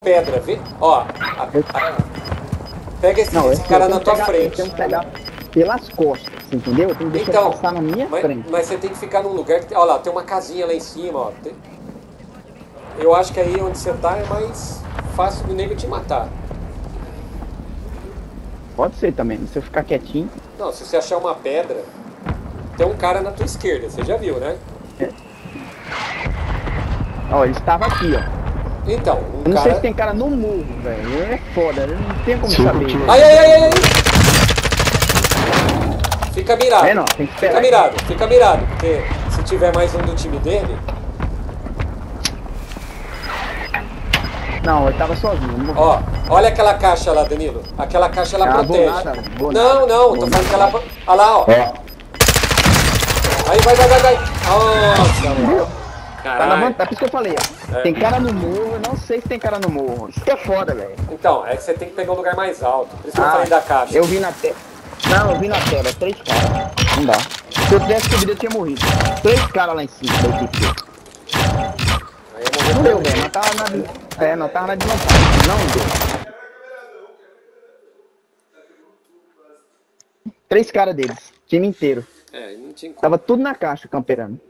pedra, vê? Ó, pega esse cara na tua frente. Eu tenho que pegar pelas costas, entendeu? Eu tenho que deixar ele passar na minha frente. Mas você tem que ficar num lugar que... Olha lá, tem uma casinha lá em cima, ó. Eu acho que aí onde você tá é mais fácil do nego te matar. Pode ser também, se eu ficar quietinho. Não, se você achar uma pedra, tem um cara na tua esquerda, você já viu, né? É. Ó, ele estava aqui, ó. Então, eu não sei se tem cara no morro, velho. É foda, não tem como saber. Ai! Fica mirado. É, não, tem que esperar. Fica mirado, porque se tiver mais um do time dele... Não, eu tava sozinho. Ó, olha aquela caixa lá, Danilo. Aquela caixa ela protege. Não, tô falando que ela... Olha lá, ó. Aí, vai. Nossa, mano. Caralho. Tá por isso que eu falei, ó. Tem cara no morro, eu não sei se tem cara no morro. Isso que é foda, velho. Então, é que você tem que pegar um lugar mais alto. Por isso que eu falei da caixa. Eu vi na tela. Não, eu vi na tela, 3 caras. Não dá. Se eu tivesse subido, eu tinha morrido. 3 caras lá em cima da equipe. Aí eu morri. Não deu, velho. Não tava na... não tava na desvantagem. Não deu. 3 caras deles. Time inteiro. Não tinha como. Tava tudo na caixa, camperando.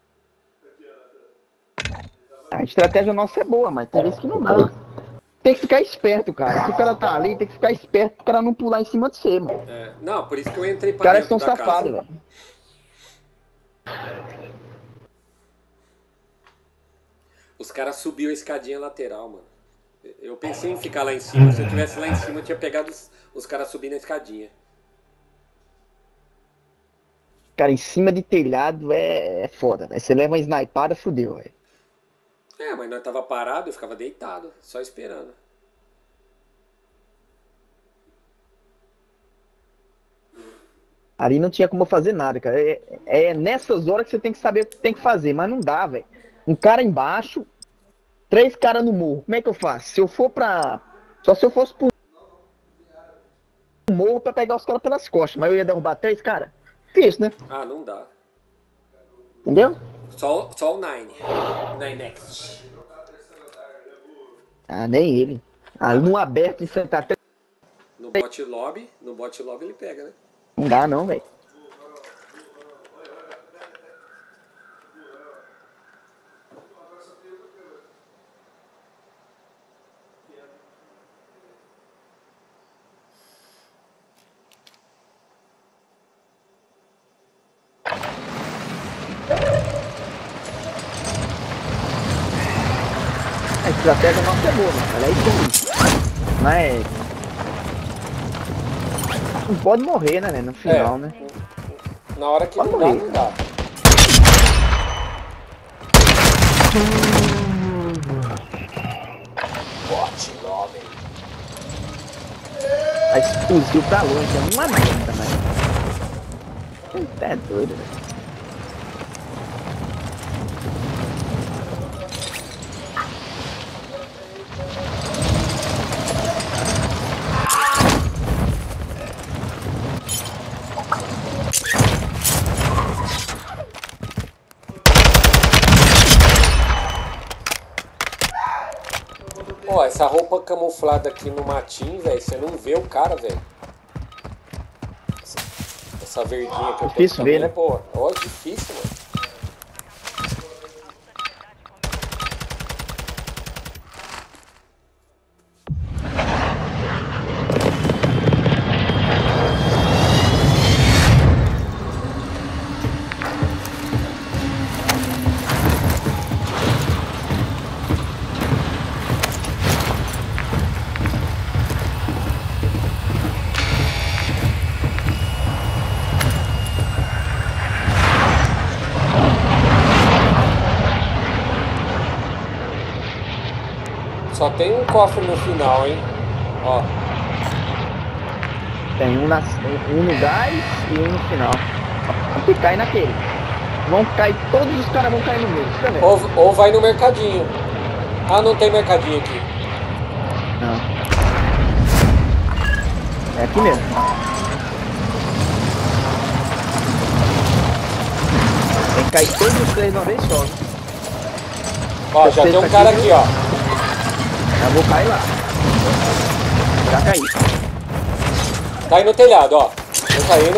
A estratégia nossa é boa, mas tem vezes que não dá. Tem que ficar esperto, cara. Se o cara tá ali, tem que ficar esperto pro cara não pular em cima de você, mano. Não, por isso que eu entrei pra dentro da casa. Os caras estão safados, velho. Os caras subiu a escadinha lateral, mano. Eu pensei em ficar lá em cima. Se eu tivesse lá em cima, eu tinha pegado os caras subindo a escadinha. Cara, em cima de telhado é foda, né? Você leva uma snipada, fudeu, velho. Mas nós tava parado, eu ficava deitado, só esperando. Ali não tinha como fazer nada, cara. É nessas horas que você tem que saber o que tem que fazer, mas não dá, velho. Um cara embaixo, 3 caras no morro. Como é que eu faço? Se eu for pra... Só se eu fosse pro morro pra pegar os caras pelas costas, mas eu ia derrubar 3 caras? Difícil, né? Não dá. Entendeu? Só o Nine Next. Nem ele. No aberto, enfrentar... No bot lobby ele pega, né? Não dá não, velho. A estratégia nossa é boa, mano. Ela é isso. Mas... não pode morrer, né, no final, né? Na hora que não dá. Bot lobby. Aí explodiu pra longe, é uma merda, mas... Você é doido, velho. Ó, essa roupa camuflada aqui no matinho, velho, você não vê o cara, velho. Essa verdinha que eu tô difícil também, ver, né? Pô, ó, difícil, mano. Só tem um cofre no final, hein? Ó. Tem um no gás e um no final. Vamos que cai naquele. Vão cair, todos os caras vão cair no meio. Ou vai no mercadinho. Não tem mercadinho aqui. Não. É aqui mesmo. Tem que cair todos os 3 de uma vez só. Ó, já tem um cara aqui, ó. Eu vou cair lá. Já caí. Tá aí no telhado, ó. Tô caindo.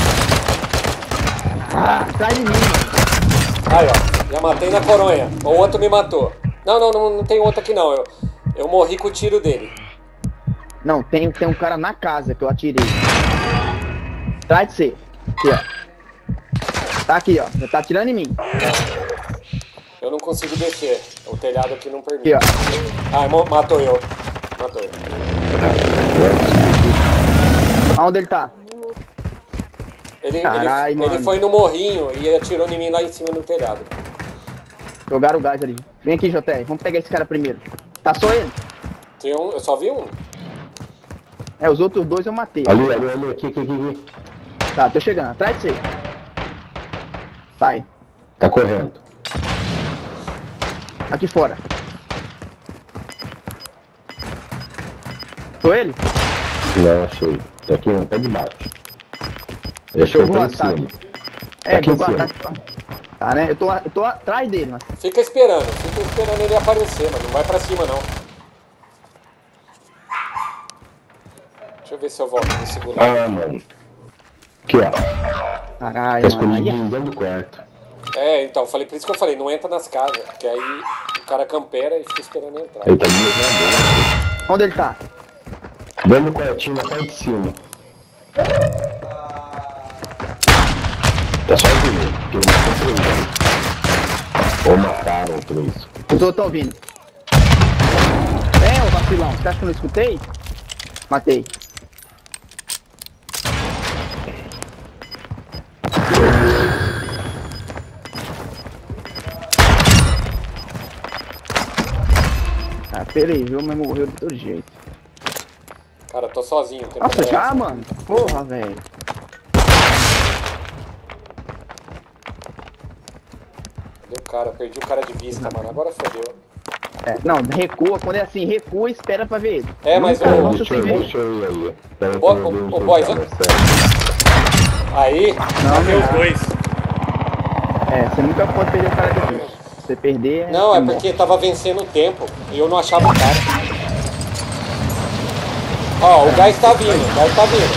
Ah, atrás de mim. Aí, ó. Já matei na coronha. O outro me matou. Não tem outro aqui não. Eu morri com o tiro dele. Não, tem um cara na casa que eu atirei. Atrás de você. Aqui, ó. Tá aqui, ó. Já tá atirando em mim. Eu não consigo descer. O telhado aqui não permite. Aqui, ó. Ah, matou eu. Matou eu. Aonde ele tá? Caralho, ele foi no morrinho e atirou em mim lá em cima no telhado. Jogaram o gás ali. Vem aqui, JR. Vamos pegar esse cara primeiro. Tá só ele? Tem um, eu só vi um. É, os outros dois eu matei. Ali, aqui. Tá, tô chegando. Atrás de você. Sai. Tá correndo. Aqui fora. Sou ele? Não, achei. Tá aqui, não, tá de baixo. Deixa eu voar, em tá? cima. É, aqui em vou cima. Tá, né? Eu tô atrás dele, mas... Fica esperando ele aparecer, mas não vai pra cima não. Deixa eu ver se eu volto no segurar. Ah, mano. Aqui, ó. Caralho, Tá mano. Aí escondidinho dentro do quarto. É, então, por isso que eu falei, não entra nas casas, porque aí o cara campera e fica esperando entrar. Ele tá me levando. Onde ele tá? Dentro do quartinho, na parte de cima. Tá sozinho, porque ele matou três. Ou mataram três. Os outros tão vindo. É, ô vacilão. Você acha que eu não escutei? Matei. Ah, peraí, viu? Mas morreu de todo jeito. Cara, tô sozinho. Tem Nossa, problema. já, mano? Porra, velho. Cadê o cara? Perdi o cara de vista, mano. Agora fodeu. É, não, recua. Quando é assim, recua e espera pra ver ele. É, mas Nunca o- lança sem ver. Deixa eu ir aí. Pera aí, Ô, que eu vi um ô, boys, cara, ó. sério. Aí, matei os não. dois. É, você nunca pode perder o cara de vista. Se você perder... Não, é morte. porque tava vencendo o tempo e eu não achava o cara. Ó, o gás tá vindo, o gás tá vindo.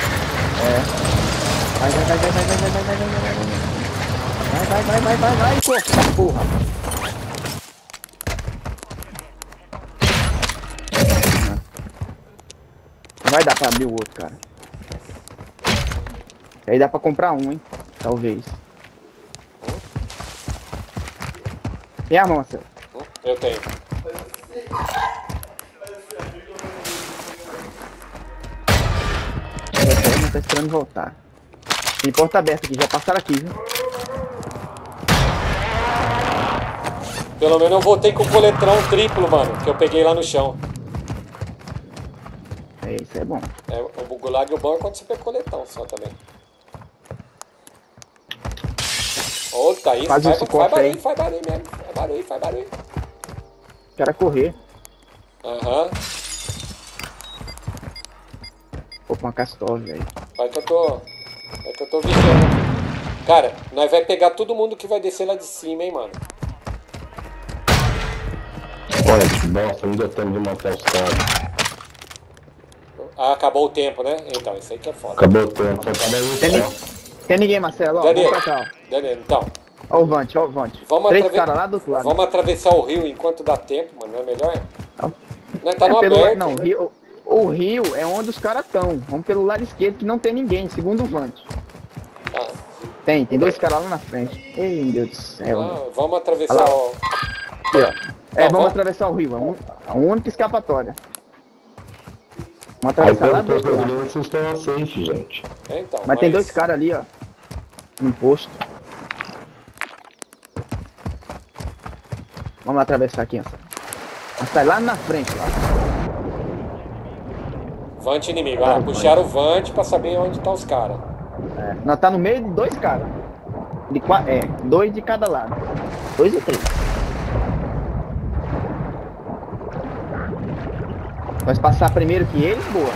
Vai, porra. Não vai dar pra abrir o outro, cara. Aí dá pra comprar um, hein? Talvez. Tem arma, Marcelo? Eu tenho. Não tá esperando voltar. Tem porta aberta aqui, já passaram aqui, viu? Pelo menos eu voltei com o coletrão triplo, mano, que eu peguei lá no chão. É, isso é bom. É, o gulag e o bom é quando você pega coletão só também. Ô, tá isso, Faz esse cofre aí. faz barulho mesmo. Faz barulho. Quero correr. Aham. Vou com uma Castor, velho. Vai que eu tô vigiando aqui. Cara, nós vai pegar todo mundo que vai descer lá de cima, hein, mano. Olha, nossa, não deu tempo de matar os caras. Ah, acabou o tempo, né? Então, isso aí que é foda. Acabou o tempo, só cada um Tem, só. tem ninguém, Marcelo? Ó, Daniel, vamos pra cá, Daniel, então. ó. Ó o Vante, ó o Vante. Vamos, Três caras lá do outro lado. vamos atravessar o rio enquanto dá tempo, mano, não é melhor? Não. Nós tá no pelo, aberto. não, o rio é onde os caras estão. Vamos pelo lado esquerdo que não tem ninguém, segundo o Vante. Ah, Tem dois caras lá na frente. Ei, meu Deus do céu. vamos atravessar Olha lá. o... Aqui, ó. É, Não, vamos atravessar o rio. A única escapatória. Vamos Aí atravessar lá pelo do outro lado. que vocês estão safe, gente. É, então, Mas tem dois caras ali, ó. No posto. Vamos atravessar aqui, ó. Mas tá lá na frente, ó. Vante inimigo. Ah, puxaram o Vante pra saber onde tá os caras. É, nós tá no meio de dois caras. Dois de cada lado. Dois e três. Nós passar primeiro que eles, boa.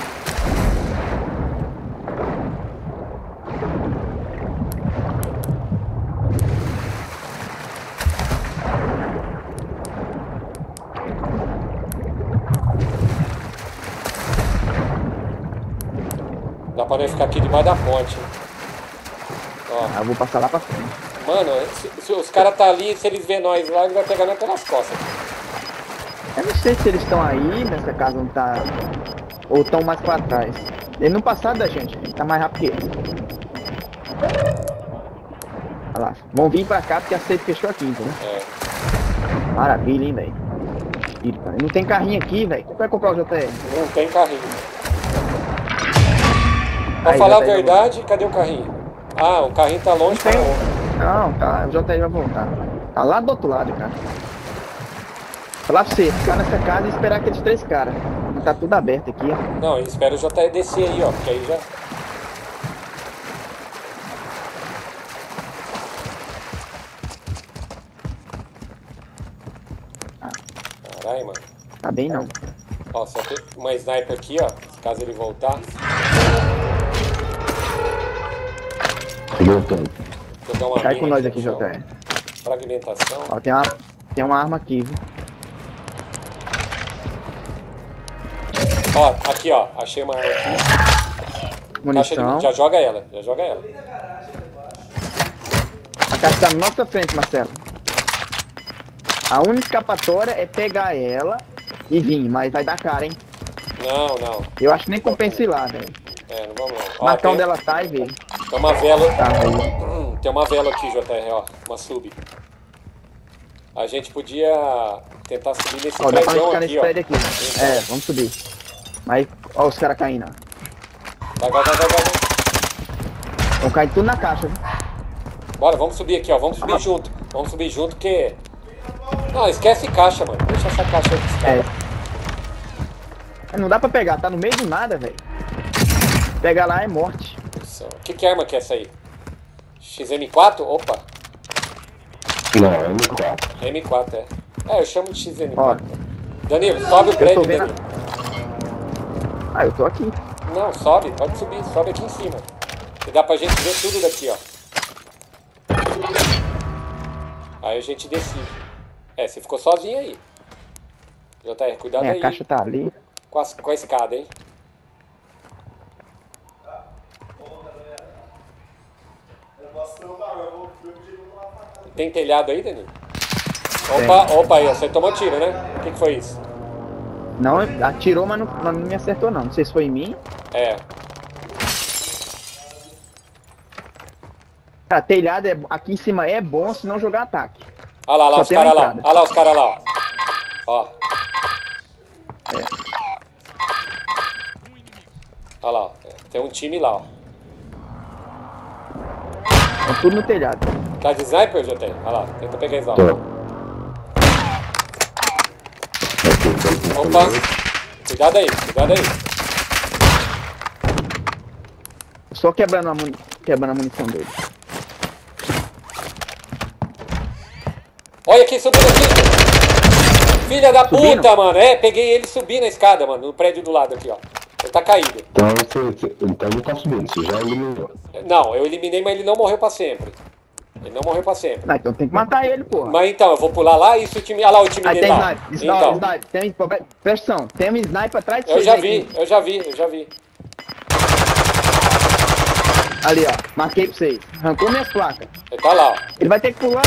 Dá pra nós ficar aqui debaixo da ponte. Ó. Ah, eu vou passar lá pra frente. Mano, se os caras tá ali, se eles vê nós lá, eles vão pegar nós pelas costas. Eu não sei se eles estão aí, nessa casa não tá... Ou estão mais pra trás. Eles não passaram da gente, ele tá mais rápido que ele. Olha lá, vão vir pra cá porque a safe fechou aqui, entendeu? É. Maravilha, hein, velho. Não tem carrinho aqui, velho. Quem vai comprar o JR? Não tem carrinho. Pra Aí, falar a JR verdade, cadê o carrinho? Ah, o carrinho tá longe pra onde? Não, tá, o JR vai voltar. Tá lá do outro lado, cara. Falar pra você, ficar nessa casa e esperar aqueles 3 caras. Tá tudo aberto aqui, ó. Não, espera o JR descer aí, ó, porque aí já... Caralho, mano. Tá bem não. Ó, só tem uma sniper aqui, ó, caso ele voltar. Voltando. Vou dar uma Cai mina com nós aqui, no chão. JR. Fragmentação. Ó, tem uma arma aqui, viu? Ó, aqui, ó, achei uma arma aqui. Caixa Munição. já joga ela, já joga ela. A caixa tá na nossa frente, Marcelo. A única escapatória é pegar ela e vir, mas vai dar cara, hein? Não, não. Eu acho que nem compensa ir lá, velho. É, não vamos lá. Ó, Marcar tem, onde ela tá e ver. tem uma vela. Tá, aí. Tem uma vela aqui, JR, ó. Uma sub. A gente podia tentar subir nesse Ó, dá pra prédio ficar aqui, nesse ó. prédio aqui. É, vamos subir. Mas, ó os caras caindo, ó. Vai. Vão cair tudo na caixa, viu? Bora, vamos subir aqui, ó. Vamos subir junto. Vamos subir junto, porque... Não, esquece caixa, mano. Deixa essa caixa aí dos caras. Não dá pra pegar, tá no meio do nada, velho. Pegar lá é morte. Que arma que é essa aí? XM4? Opa. Não, é M4. M4, é. É, eu chamo de XM4. Ó. Danilo, sobe o Eu prédio, tô vendo. Danilo. Ah, eu tô aqui. Não, sobe, pode subir, sobe aqui em cima. Que dá pra gente ver tudo daqui, ó. Aí a gente decide. É, você ficou sozinho aí. JR, cuidado É, aí a caixa tá ali. com a escada, hein? Tem telhado aí, Danilo? Opa, aí, ó, você tomou tiro, né? O que foi isso? Não, atirou, mas não me acertou não. Não sei se foi em mim. É. Cara, telhado aqui em cima é bom se não jogar ataque. Olha lá, Só os tem uma caras lá. entrada. Olha lá os caras lá, ó. Ó. Olha lá, ó. Tem um time lá, ó. É tudo no telhado. Tá de sniper, JT? Olha lá, tenta pegar eles lá. Tô. Opa! Cuidado aí, cuidado aí. Só quebrando a munição dele. Olha quem subiu aqui! Filha da Subindo? puta, mano! É, peguei ele subindo a escada, mano, no prédio do lado aqui, ó. Ele tá caído. Então ele tá subindo, você já eliminou. Não, eu eliminei, mas ele não morreu pra sempre. Ele não morreu pra sempre. Ah, então tem que matar ele, porra. Mas então, eu vou pular lá e se o time... Olha lá o time Aí dele tem lá. sniper, Então, sniper. Presta atenção, tem um sniper atrás de eu vocês já aí, vi, aqui. eu já vi. Ali, ó. Marquei pra vocês. Arrancou minhas placas. Ele tá lá, ó. Ele vai ter que pular.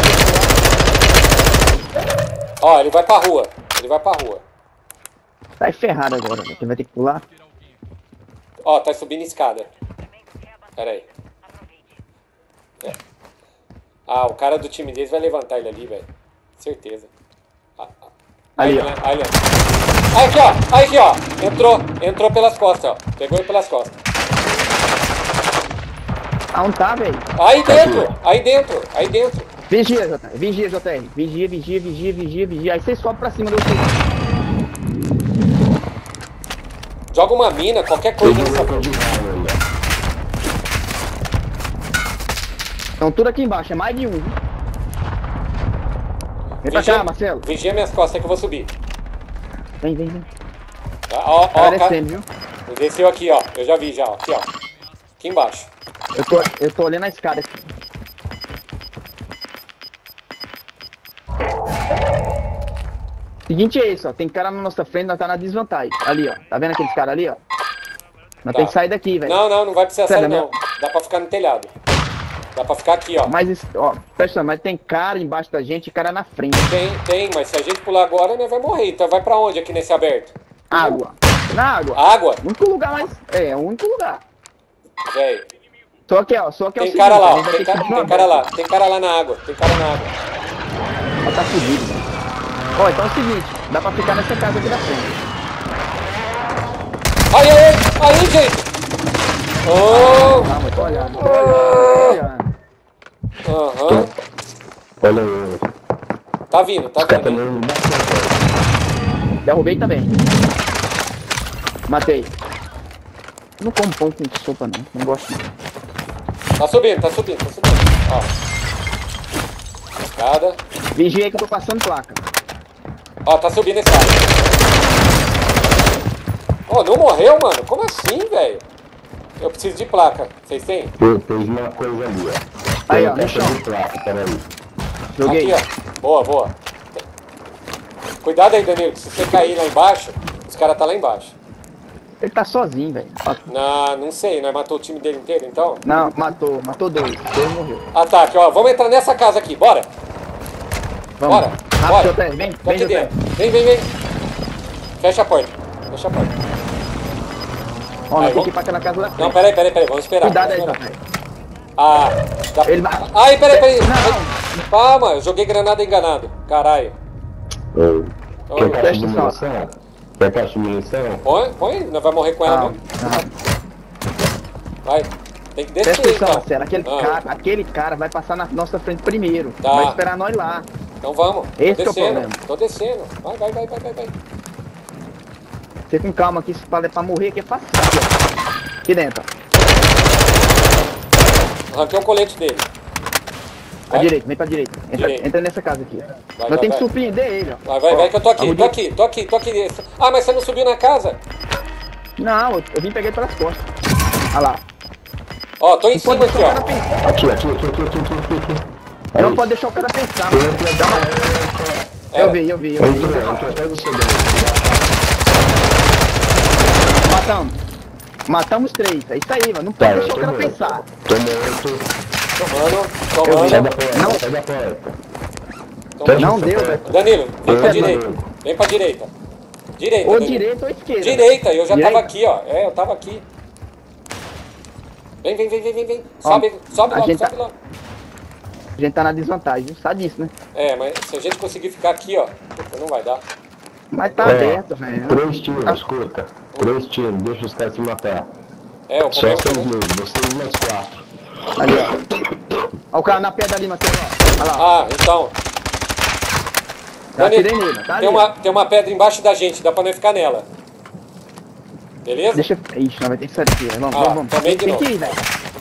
Ó, ele vai pra rua. Ele vai pra rua. Tá ferrado agora, velho. Ele vai ter que pular. Ó, tá subindo escada. Pera aí. É. Ah, o cara do time deles vai levantar ele ali, velho. Certeza. Ali, ó. Aí, ó. Aí aqui, ó. Entrou pelas costas, ó. Pegou ele pelas costas. Aonde tá, velho? Aí dentro. Vigia, JR. Vigia, JR. Vigia. Aí vocês sobem pra cima do outro. Joga uma mina, qualquer coisa nessa... Estão tudo aqui embaixo, é mais de um. Vem pra cá, Marcelo. Vigia minhas costas que eu vou subir. Vem. Tá, ó, Tá descendo, viu? desceu aqui, ó. Eu já vi, já, ó. Aqui, ó. Aqui embaixo. Eu tô olhando a escada aqui. Seguinte é isso, ó. Tem cara na nossa frente, nós tá na desvantagem. Ali, ó. Tá vendo aqueles caras ali, ó? Nós Tá. tem que sair daqui, velho. Não vai precisar sair Sério, não. Dá pra ficar no telhado. Dá pra ficar aqui, ó. Mas, ó, presta, mas tem cara embaixo da gente e cara na frente. Tem, mas se a gente pular agora, nós vai morrer. Então vai pra onde aqui nesse aberto? Água. Na água. Água? O único lugar mais. É, o único lugar. Velho. Só que, ó, só que é o Tem seguinte, cara a lá, gente vai ter que subir no tem cara aberto. lá. Tem cara lá na água. Tem cara na água. Ó, tá fudido, velho. Ó, então é o seguinte, dá pra ficar nessa casa aqui na frente. Aí, gente! Oh! Calma, tô olhando, tô olhando. Aham. Olha eu. Tá vindo, tá Os caras vindo. também bastante. Derrubei também. Matei. Não como pão com sopa, não. Não gosto, não. Tá subindo. Ó. Escada. Vigia aí que eu tô passando placa. Ó, tá subindo a escada. Ó, não morreu, mano? Como assim, velho? Eu preciso de placa. Vocês têm? Eu fiz uma coisa ali, ó. Aí, Tem ó, no caixa chão. de placa, peraí. Joguei. Aqui, ó. Boa. Cuidado aí, Danilo, que se você cair lá embaixo, os caras tá lá embaixo. Ele tá sozinho, velho. Não sei, nós matou o time dele inteiro, então? Não, matou dois. Dois morreu. Ataque, ó. Vamos entrar nessa casa aqui, bora. Vamos. Bora. Rápido, Joté. Vem, Tô vem, aqui Joté. dentro. Vem. Fecha a porta. Ó, Aí, nós temos vamos. que ir pra aquela casa da Não, frente. peraí, vamos esperar. Cuidado aí, vamos esperar. Joté. Ah, dá... Ele vai- Ai, peraí. Não. Calma, eu joguei granada enganado. Caralho. Ô, Quer caixa de Presta atenção. munição? Quer caixa de munição? Põe, não vai morrer com ela, Não, não. não. Vai. Tem que descer, Presta atenção, então. Marcelo. Aquele cara vai passar na nossa frente primeiro. Tá. Vai esperar nós lá. Então vamos. Esse Tô que é o descendo. problema. Tô descendo. Vai. Você com calma aqui, pra morrer aqui é fácil. Aqui, ó. Aqui dentro, ó. Arranquei o colete dele. Pra Vai. direita, vem pra direita. Direita. Entra nessa casa aqui. Vai, Nós temos que vai. surpreender ele, ó. Vai, que eu tô aqui, Arrudinho. tô aqui. Ah, mas você não subiu na casa? Não, eu vim pegar ele pelas costas. Olha lá. Ó, tô em Não cima pode aqui, deixar o cara ó. pensar. Aqui. Não Aí. pode deixar o cara pensar, mano. Dá uma- Eu vi. Entrou, pega o segundo. Matamos 3. É isso aí, mano. Não Tá, pode eu deixar o tô cara morto. pensar. Tô morto. Tomando. Sai da porta, Não. sai da porta. Não deu, velho. Danilo, vem pra Eu- direita. Vem pra direita. Direita, Ou Danilo. direita ou esquerda. Direita, eu já Direita. tava aqui, ó. É, eu tava aqui. Vem. Ó, Sobe a logo, gente sobe tá- logo. A gente tá na desvantagem, viu? Sabe disso, né? É, mas se a gente conseguir ficar aqui, ó, não vai dar. Mas tá Ó, aberto, velho. 3 tiros, escuta. 3 tiros, deixa os caras se matar. É, o Só problema 6 mesmo, vocês mais 4. Ali, ó. Ó o cara na pedra ali, Matheus, ó. Olha lá. Ah, então. Já Danilo, atirei nele, tá ali. tem uma pedra embaixo da gente, dá pra não ficar nela. Beleza? Deixa... Ixi, nós vai ter que sair daqui. Vamos, Ah, vamos. também de Tem novo. que ir, velho.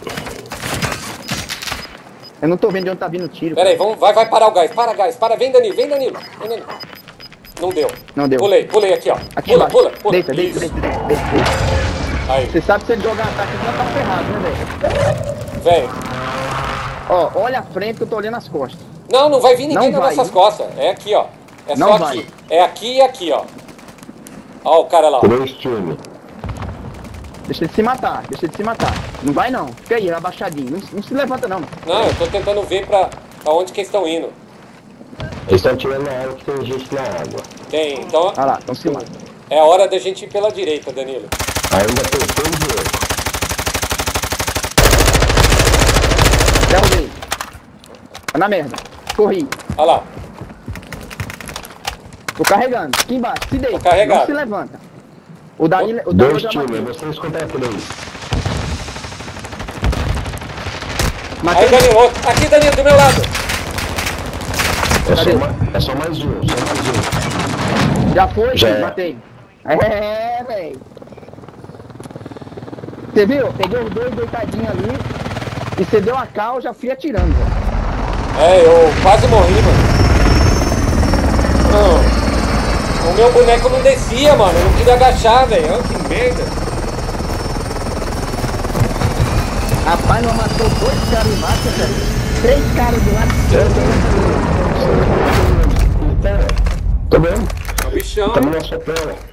Eu não tô vendo de onde tá vindo o tiro. Pera aí, vai parar o gás. Para, vem Danilo. Não deu. Não deu. Pulei aqui, ó. Aqui embaixo. Pula. Deita. Isso. Aí, Você sabe que se ele jogar ataque, não tá ferrado, né, velho? vem. Ó, olha a frente que eu tô olhando as costas. Não vai vir ninguém Não nas vai, nossas viu? costas. É aqui, ó. É Não só vai. aqui. É aqui e aqui, ó. Ó o cara lá, ó. 3 tiros. Deixa ele se matar. Não vai não. Fica aí, abaixadinho. Não se levanta não. Não, eu tô tentando ver pra onde que eles estão indo. Eles estão tirando a água que tem gente na água. Tem, então Olha lá, então se mata. é a hora da gente ir pela direita, Danilo. Ainda tem 3 dias. Derrubei. Tá na merda. Corri. Olha lá. Tô carregando. Aqui embaixo. Se deita. Tô carregado. Não se levanta. O Danilo 2 já tiros, matou. vocês contam 3. Matei. Aí, Danilo, outro. Aqui, Danilo, do meu lado. É só mais um. Já foi? Já é. Matei. É, velho. Você viu? Peguei os dois deitadinhos ali. E você deu a cal, eu já fui atirando, velho. É, eu quase morri, mano. Não. O meu boneco não descia, mano. Eu não queria agachar, velho. Olha que merda. Rapaz, nós matou 2 caras embaixo, velho. 3 caras do lado. Tá vendo? É o bichão. Estamos na chapéu.